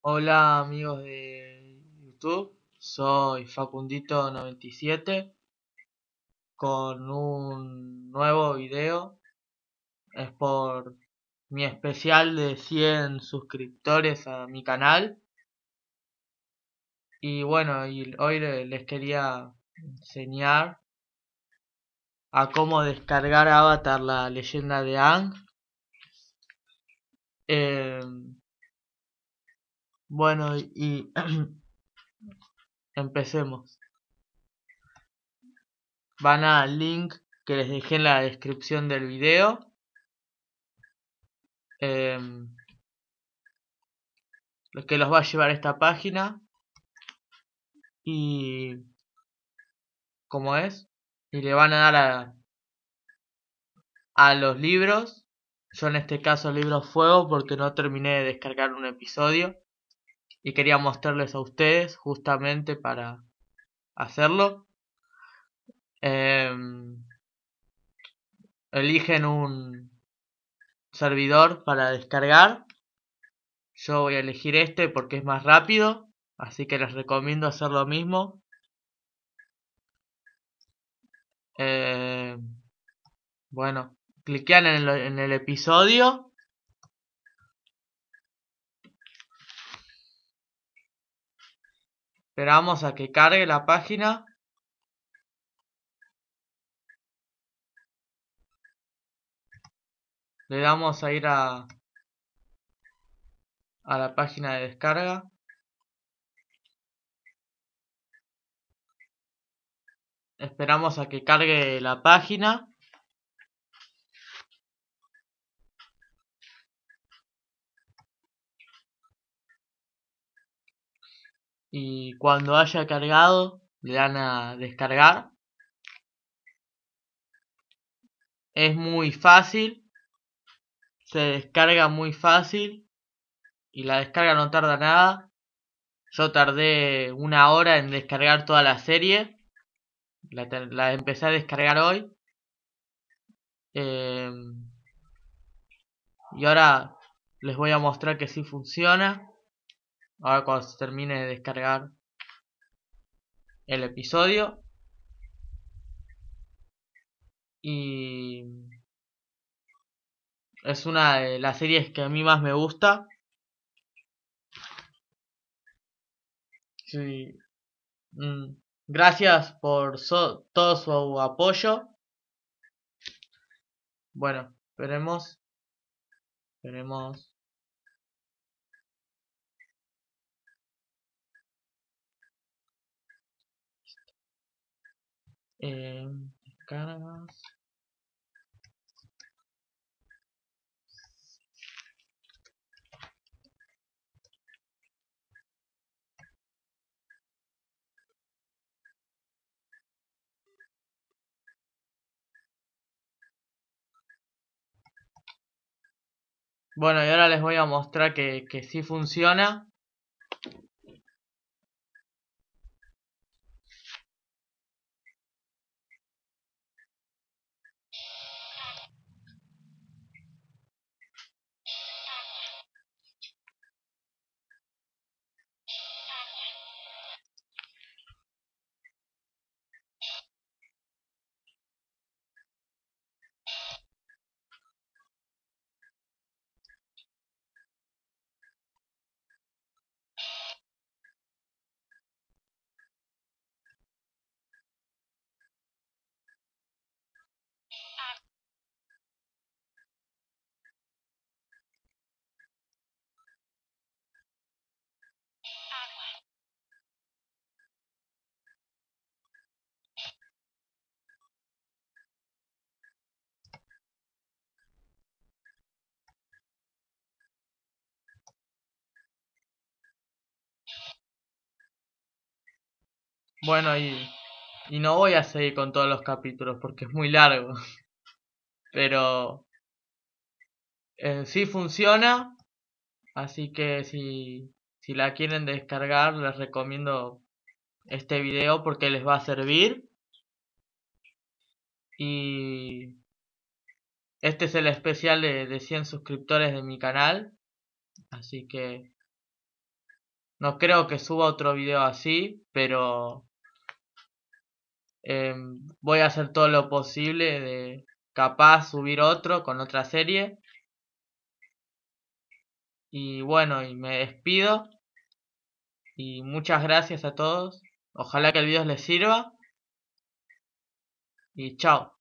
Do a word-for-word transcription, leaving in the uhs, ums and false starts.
Hola amigos de YouTube, soy Facundito noventa y siete con un nuevo video. Es por mi especial de cien suscriptores a mi canal. Y bueno, y hoy le- les quería enseñar a cómo descargar Avatar, la leyenda de Aang. Eh, bueno, y empecemos. Van al link que les dejé en la descripción del video. Eh, lo que los va a llevar a esta página y como es y le van a dar a, a los libros. Yo en este caso libros fuego porque no terminé de descargar un episodio y quería mostrarles a ustedes justamente para hacerlo. Eh, Eligen un servidor para descargar. Yo voy a elegir este porque es más rápido, así que les recomiendo hacer lo mismo. Eh, bueno, cliquean en el, en el episodio. Esperamos a que cargue la página. Le damos a ir a, a la página de descarga. Esperamos a que cargue la página. Y cuando haya cargado, le dan a descargar. Es muy fácil. Se descarga muy fácil. Y la descarga no tarda nada. Yo tardé una hora en descargar toda la serie. La, la empecé a descargar hoy. Eh, y ahora les voy a mostrar que sí funciona. Ahora cuando se termine de descargar el episodio. Y es una de las series que a mí más me gusta. Sí. Mm, Gracias por so- todo su apoyo. Bueno, esperemos. Esperemos. Eh, Descargas. Bueno, y ahora les voy a mostrar que, que sí funciona. Bueno, y, y no voy a seguir con todos los capítulos porque es muy largo. Pero eh, sí funciona. Así que si, si la quieren descargar, les recomiendo este video porque les va a servir. Y este es el especial de, de cien suscriptores de mi canal. Así que No creo que suba otro video así, pero eh, voy a hacer todo lo posible de capaz subir otro con otra serie. Y bueno, y me despido. Y muchas gracias a todos. Ojalá que el video les sirva. Y chao.